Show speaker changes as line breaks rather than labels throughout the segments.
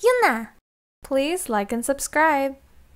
Yuna. Please like and subscribe.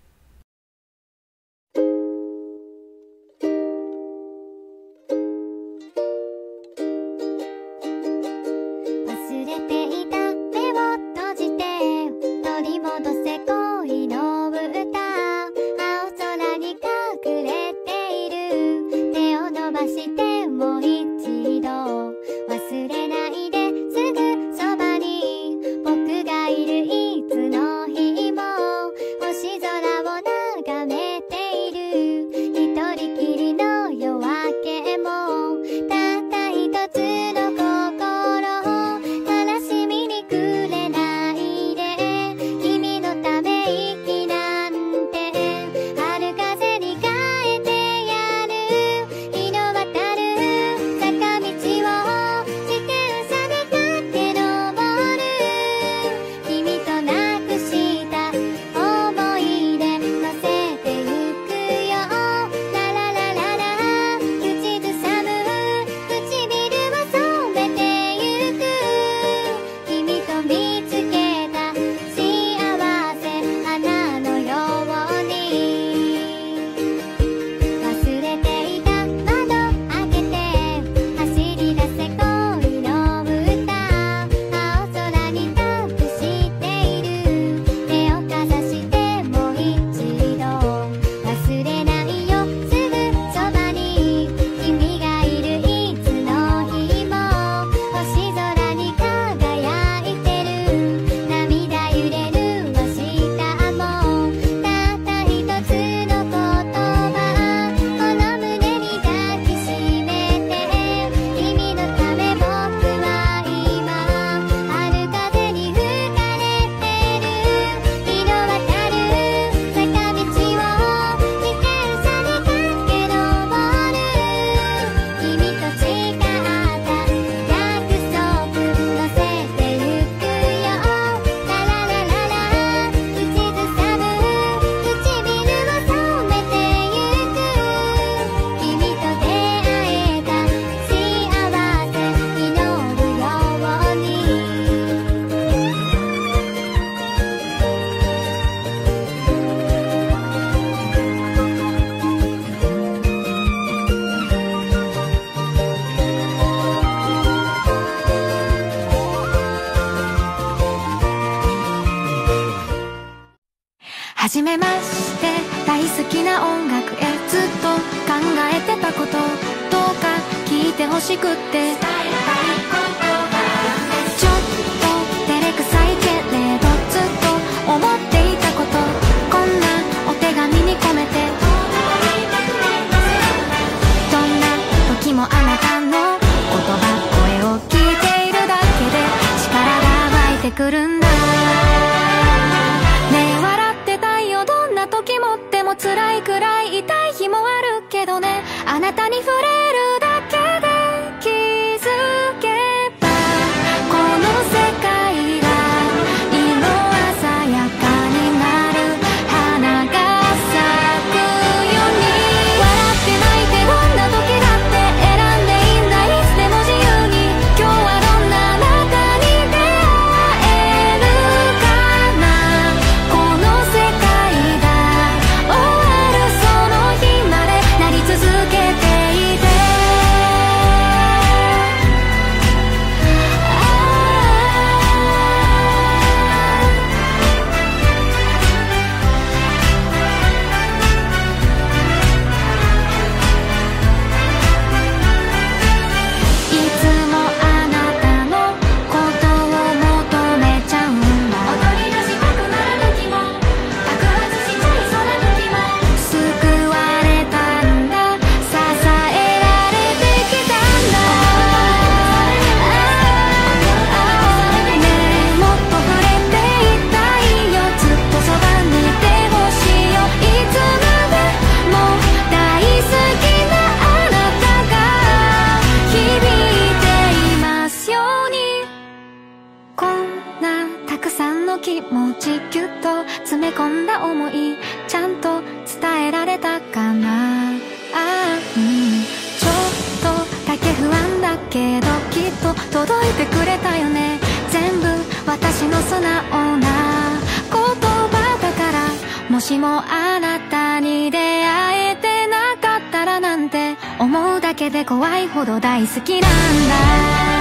はじめまして、大好きな音楽へずっと考えてたこと、どうか聞いてほしくって伝えたいことがちょっと照れくさいけれどずっと思っていたこと、こんなお手紙に込めてどんな時もあなたの言葉、声を聞いているだけで力が湧いてくるんだ。時もっても辛いくらい痛い日もあるけどね、あなたに触れるだけで気づけばこの世界が色鮮やかになる、花が咲くように。笑って泣いてどんな時だって選んでいいんだ、いつでも自由に。今日はどんなあなたに出会えるかな、この世界続けていていつもあなたのことを求めちゃうんだ。踊り出したくなる時も爆発しちゃいそうな時も救われたんだ、支えられてきたんだ。ねえもっと触れていたいよ、ずっとそばにいてほしいよ。いつまでも大好きなあなたが響いていますように。こんなたくさんの気持ちぎゅっと詰め込んだ思い、ちゃんと伝えられたかな。ちょっとだけ不安だけどきっと届いてくれたよね、全部私の素直なしもあなたに出会えてなかったらなんて思うだけで怖いほど大好きなんだ。